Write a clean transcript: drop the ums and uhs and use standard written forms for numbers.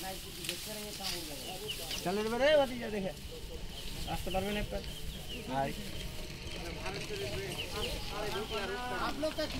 चल रे भतीजा देखे रास्ते पर मैंने आप लोग